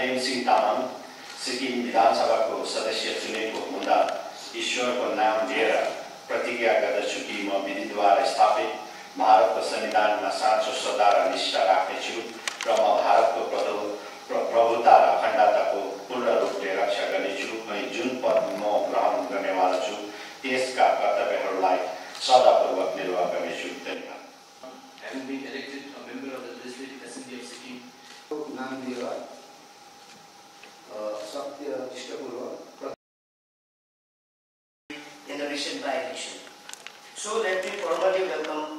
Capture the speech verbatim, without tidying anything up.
प्रेमसिंह तामाङ सिक्किम विधानसभाको सदस्य चुनेको हुँदा ईश्वरको नाम लिएर प्रतिज्ञा गर्दछु कि म विधिद्वारा स्थापित भारतको संविधानमा साँचो श्रद्धा र निष्ठा राख्नेछु र म भारतको प्रभुता र अखण्डताको पूर्ण रूपले रक्षा गर्नेछु अनि जुन पद म ग्रहण गर्नेवाला छु त्यसका कर्तव्यहरूलाई सदापूर्वक निर्वाह गर्नेछु। धन्यवाद। Having been elected a member of the Legislative Assembly of Sikkim, नाम दिएर सत्यनिष्ठपूर्वक in the recent by-election. So let me formally welcome